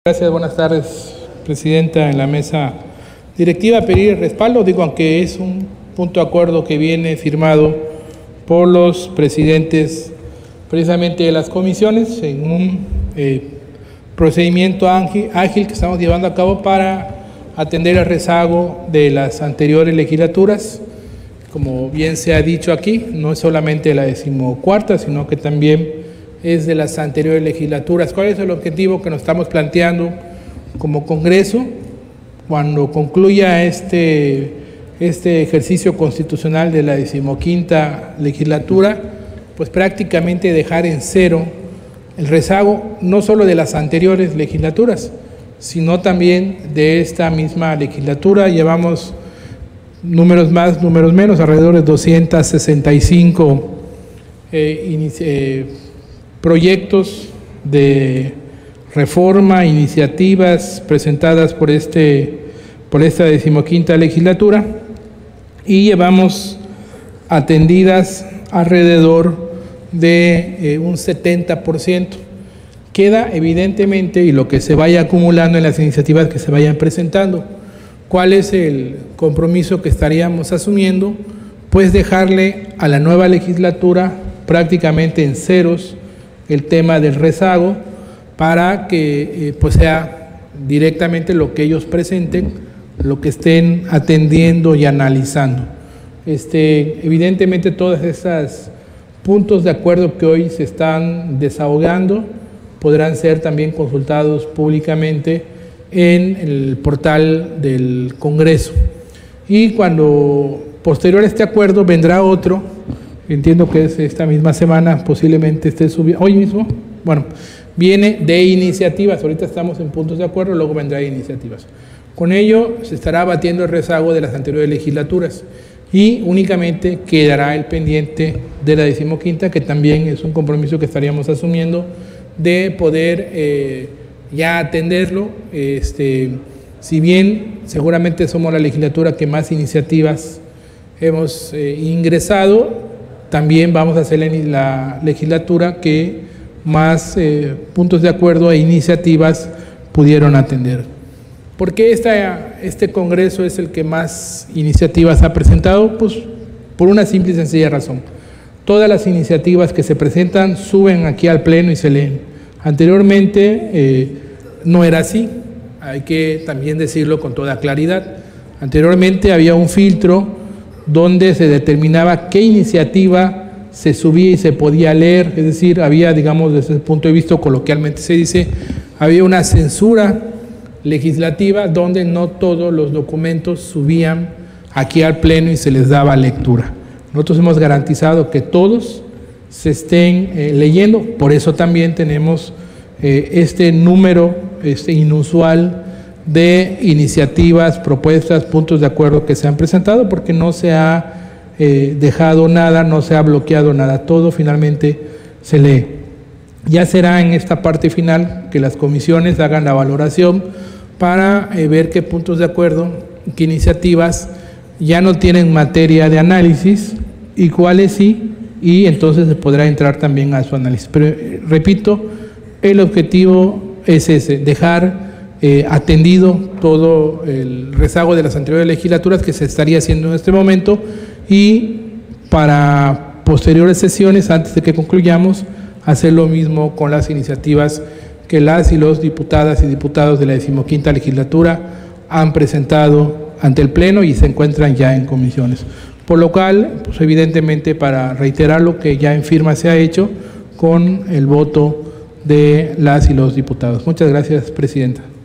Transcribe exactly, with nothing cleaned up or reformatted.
Gracias, buenas tardes, Presidenta. En la mesa directiva pedir el respaldo, digo, aunque es un punto de acuerdo que viene firmado por los presidentes precisamente de las comisiones en un eh, procedimiento ágil, ágil que estamos llevando a cabo para atender el rezago de las anteriores legislaturas. Como bien se ha dicho aquí, no es solamente la decimocuarta, sino que también es de las anteriores legislaturas. ¿Cuál es el objetivo que nos estamos planteando como Congreso? Cuando concluya este, este ejercicio constitucional de la decimoquinta legislatura, pues prácticamente dejar en cero el rezago, no solo de las anteriores legislaturas, sino también de esta misma legislatura. Llevamos números más, números menos, alrededor de doscientos sesenta y cinco eh, eh, proyectos de reforma, iniciativas presentadas por, este, por esta decimoquinta legislatura, y llevamos atendidas alrededor de eh, un setenta por ciento. Queda evidentemente, y lo que se vaya acumulando en las iniciativas que se vayan presentando, ¿cuál es el compromiso que estaríamos asumiendo? Pues dejarle a la nueva legislatura prácticamente en ceros el tema del rezago, para que eh, pues sea directamente lo que ellos presenten, lo que estén atendiendo y analizando. Este, evidentemente todos esos puntos de acuerdo que hoy se están desahogando podrán ser también consultados públicamente en el portal del Congreso. Y cuando posterior a este acuerdo vendrá otro, entiendo que es esta misma semana, posiblemente esté subiendo, hoy mismo, bueno, viene de iniciativas, ahorita estamos en puntos de acuerdo, luego vendrá de iniciativas. Con ello se estará batiendo el rezago de las anteriores legislaturas y únicamente quedará el pendiente de la decimoquinta, que también es un compromiso que estaríamos asumiendo de poder eh, ya atenderlo. Este, si bien seguramente somos la legislatura que más iniciativas hemos eh, ingresado, también vamos a ser la legislatura que más eh, puntos de acuerdo e iniciativas pudieron atender. ¿Por qué esta, este Congreso es el que más iniciativas ha presentado? Pues por una simple y sencilla razón. Todas las iniciativas que se presentan suben aquí al Pleno y se leen. Anteriormente eh, no era así, hay que también decirlo con toda claridad. Anteriormente había un filtro donde se determinaba qué iniciativa se subía y se podía leer, es decir, había, digamos, desde ese punto de vista, coloquialmente se dice, había una censura legislativa donde no todos los documentos subían aquí al Pleno y se les daba lectura. Nosotros hemos garantizado que todos se estén eh, leyendo, por eso también tenemos eh, este número este inusual de iniciativas, propuestas, puntos de acuerdo que se han presentado, porque no se ha eh, dejado nada, no se ha bloqueado nada, todo finalmente se lee. Ya será en esta parte final que las comisiones hagan la valoración para eh, ver qué puntos de acuerdo, qué iniciativas ya no tienen materia de análisis y cuáles sí, y entonces se podrá entrar también a su análisis. Pero eh, repito, el objetivo es ese, dejar Eh, atendido todo el rezago de las anteriores legislaturas que se estaría haciendo en este momento, y para posteriores sesiones, antes de que concluyamos, hacer lo mismo con las iniciativas que las y los diputadas y diputados de la decimoquinta legislatura han presentado ante el Pleno y se encuentran ya en comisiones. Por lo cual, pues evidentemente, para reiterar lo que ya en firma se ha hecho con el voto de las y los diputados. Muchas gracias, Presidenta.